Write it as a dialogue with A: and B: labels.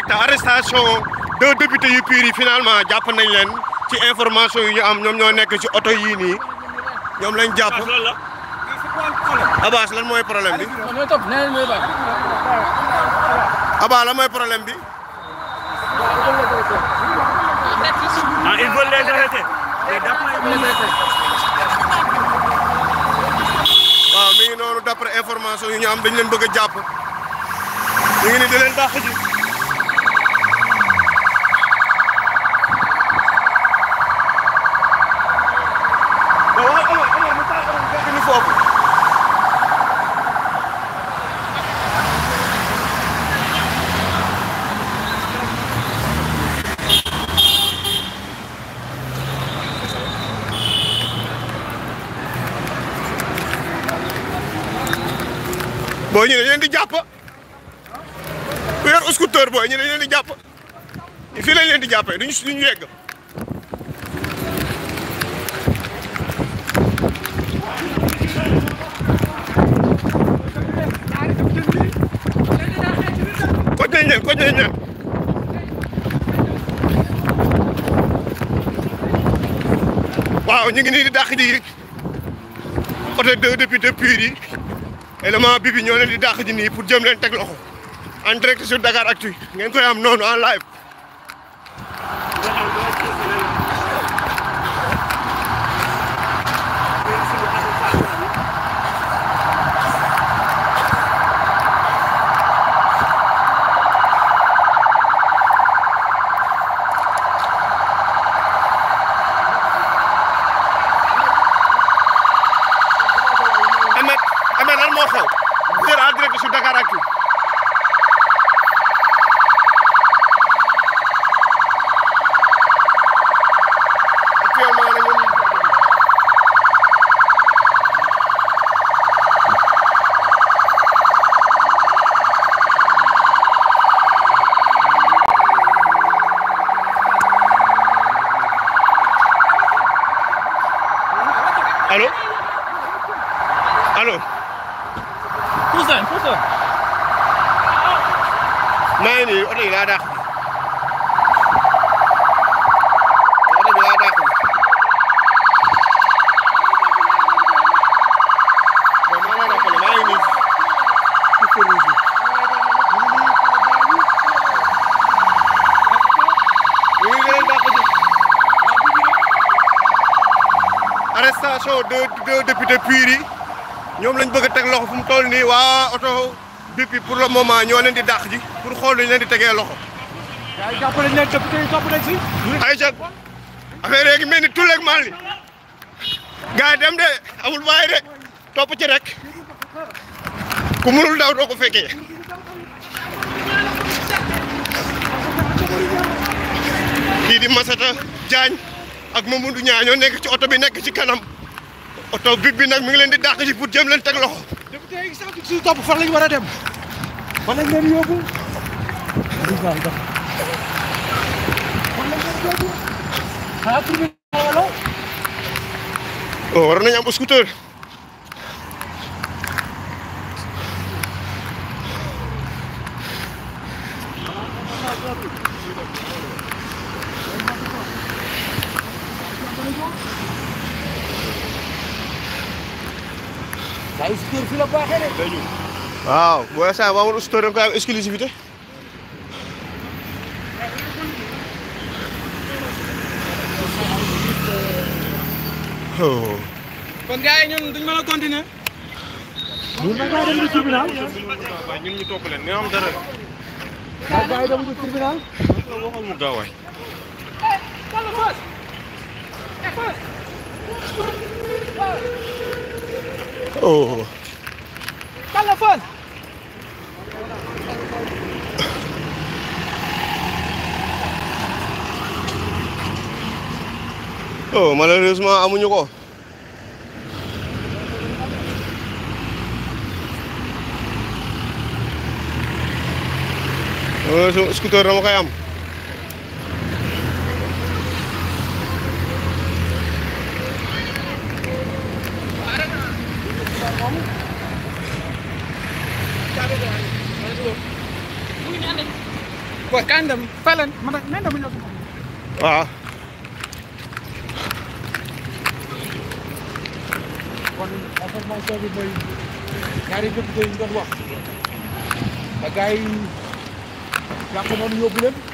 A: te arrestation deux députés yu PUR yi finalement jàpp nañ leen ci information yu ñu am ñoom ñoo nekk ci oto yii nii ñoom lañ jàpp. Abass lan mooy problème bi. Abass lan mooy problème bi.
B: Ah, ils veulent les arrêter.
A: waaw mi ngi noonu d'après information yu ñu am dañ leen bëgg a jàpp ñu ngi ni di leen dàq ji. booy ñu ne leen di jàpp ku yor scooter booy ñu ne leen di jàpp fii lañ leen di jàppee duñu yegg. koj nañ leen waaw ñu ngi nii di dàq ji oto deux députés PUR yi élément BIP ñoo leen di dàq ji nii pour jëm leen teg loxo en direct sur Dakaractu ngeen koy am noonu en live. lan moo xew vous êtes en direct sur Dakaractu. Actuellement nag ñoom allo allo.
B: Pousse
A: maa ngi nii oto yi laa dàq oto bi laa dàq bon maa ngi rappelé maa ngi nii ci service bi ñu ngi leen dàq ji arrestation deux députés PUR yi ñoom lañ bëgg a teg loxo fu mu toll nii waa oto BIP pour le moment ñoo leen di dàq ji pour xool luñ leen di tegee loxo.
C: yaa ngi jàppale leen député yi topp nañ si.
A: Aïcha affaire yi mel ni tout le mal ni gars yi dem de amul bàyyi de topp ci rek ku mënul daw doo ko fekkee. kii di Massata Diagne ak Mamadou Niang ñoo nekk ci oto bi nekk ci kanam oto BIP bi nag mi ngi leen di dàq ji pour jëm leen teg loxo.
C: député yi sax si topp fan lañ war a dem. fan lañ leen yóbbu. xanaa tribunal wala.
A: oh war nañu am scooter.
C: ay scooter fi la baaxee de.
A: waaw booy saa ba amul scooter da nga koy am exclusivité. oh.
C: kon gars yi ñun duñ mën a continuer. ñun nag gars yi dem ci tribunal.
B: ñun ñu topp leen mais am dara.
C: gars yi dem ci tribunal.
B: waxal mu gaaw waay.
A: oh.
C: téléphone.
A: oh malheureusement amuñu ko. so scooter dama koy am.
C: booy kañ dem fay leen ma ne nañ dem ñëw si moom.
A: waaw.
C: kon information bi mooy ñaari député yi ñu doon wax te gars yi yàq noonu yóbbu leen.